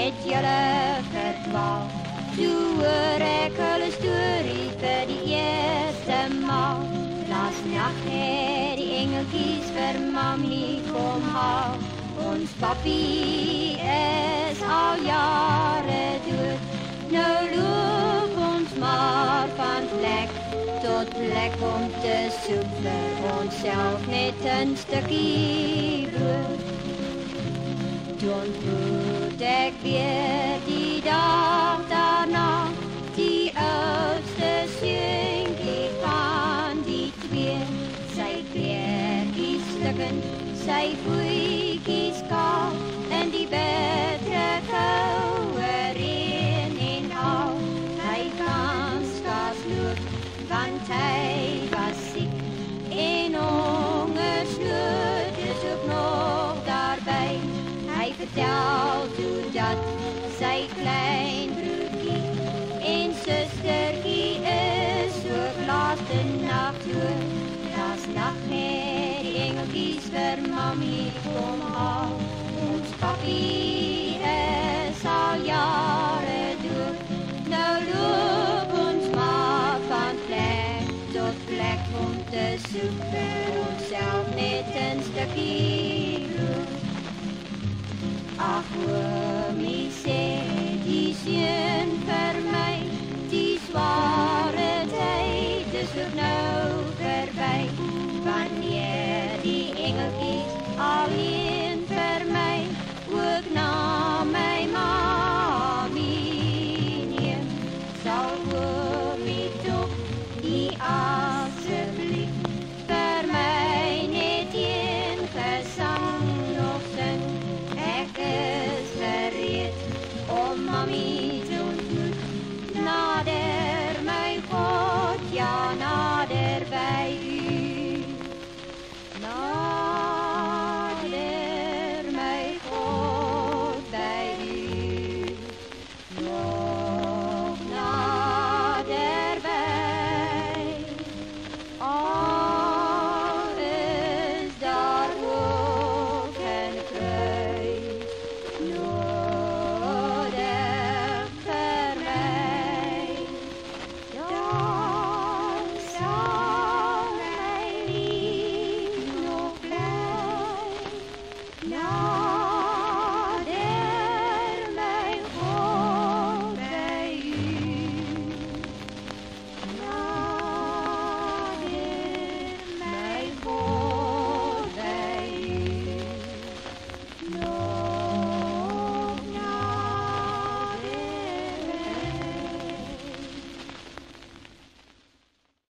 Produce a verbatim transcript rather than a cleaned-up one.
het julle verdwaal. Toe hoor ek hulle storie vir die eerste maal. Laas nacht het die engeltjies vir mami kom haal. Ons papi is al jare dood. Nou loop ons maar van plek tot plek om te soek vir onsself net 'n stukkie brood. Toe ontmoet ek weer die dag daarna, die oudste seentjie van die twee. Sy kleertjies stukkend, sy voetjies kaal, en die bittere koue reën en al. Hy kan skaars loop, want hy was siek en hongersnood is ook nog daarby. Hy vertel toe dat sy klein broertjie en sustertjie is ook laat in nacht dood. Laas nacht het die engeltjies vir mami kom haal. Ons papi is al jare dood. Nou loop ons maar van plek tot plek om te soek vir onsself net 'n stukkie brood. Ach, oomie, sê die seun vir my, die zware tyd is ook nou verby. Wanneer die engeltjies alleen vir my ook na my mami neem, sal oomie tog die asseblief vir my net een gesang nog sing. Ek is gereed om mami te ontmoet. Nader my God, ja nader by u. Nader my God by u. Nog naderby. Al is daar ook 'n kruis nodig vir my, dan sal my lief nog bly.